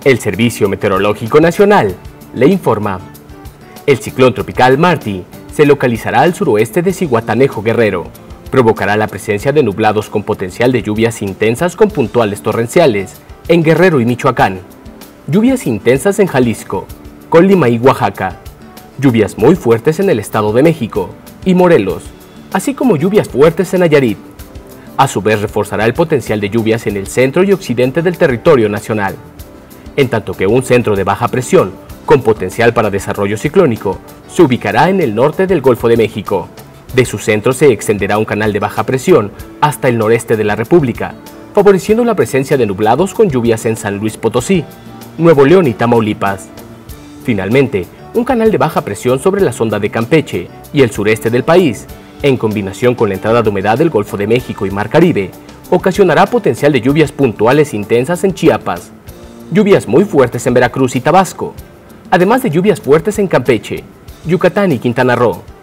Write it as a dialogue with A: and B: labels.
A: El Servicio Meteorológico Nacional le informa. El ciclón tropical Marty se localizará al suroeste de Zihuatanejo, Guerrero. Provocará la presencia de nublados con potencial de lluvias intensas con puntuales torrenciales en Guerrero y Michoacán. Lluvias intensas en Jalisco, Colima y Oaxaca. Lluvias muy fuertes en el Estado de México y Morelos, así como lluvias fuertes en Nayarit. A su vez reforzará el potencial de lluvias en el centro y occidente del territorio nacional. En tanto que un centro de baja presión, con potencial para desarrollo ciclónico, se ubicará en el norte del Golfo de México. De su centro se extenderá un canal de baja presión hasta el noreste de la República, favoreciendo la presencia de nublados con lluvias en San Luis Potosí, Nuevo León y Tamaulipas. Finalmente, un canal de baja presión sobre la sonda de Campeche y el sureste del país, en combinación con la entrada de humedad del Golfo de México y Mar Caribe, ocasionará potencial de lluvias puntuales intensas en Chiapas, lluvias muy fuertes en Veracruz y Tabasco, además de lluvias fuertes en Campeche, Yucatán y Quintana Roo.